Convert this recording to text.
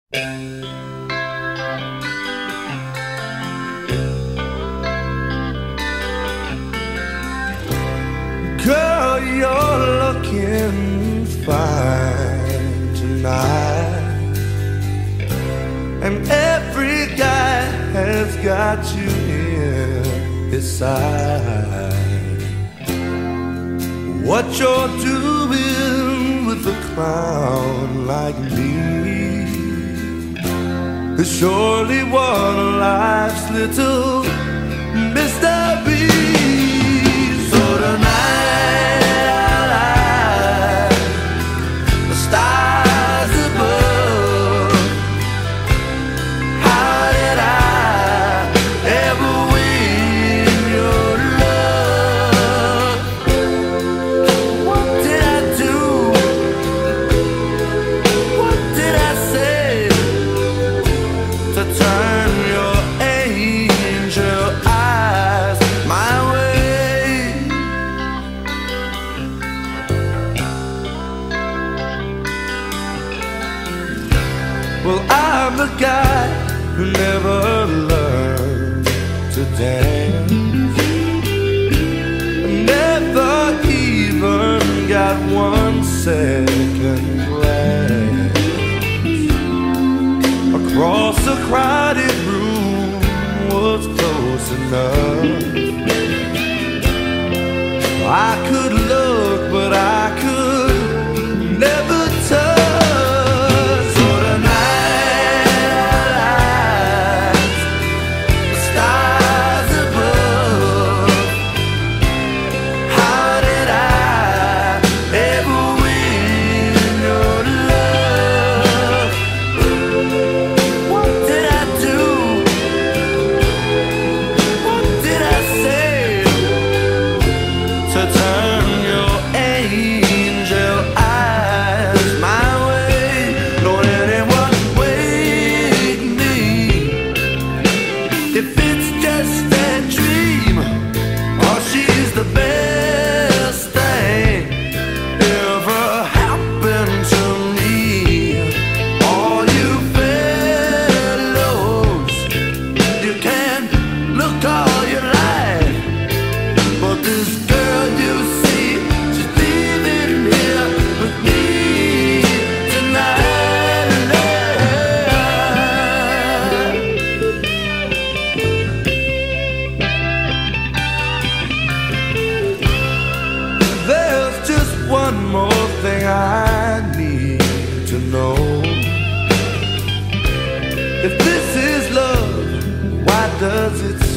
Girl, you're looking fine tonight, and every guy has got you in his sight. What you're doing with a clown like me is surely one of life's little mysteries. So tonight I'll light the stars above. How did I ever win your love? What did I do? What did I say to turn your angel eyes my way? Well, I'm the guy who never learned to dance, never even got one second glance across a crowded room was close enough. I could look, but I could never touch. So tonight I'll light the stars above. How did I ever win your love? What did I do? What did I say to turn your angel eyes my way? Don't anyone wake me if it's just a dream, or she's the best thing ever happened to me. All you fellows, you can look all you like, but this girl you see, she's leaving here with me tonight. There's just one more thing I need to know. If this is love, why does it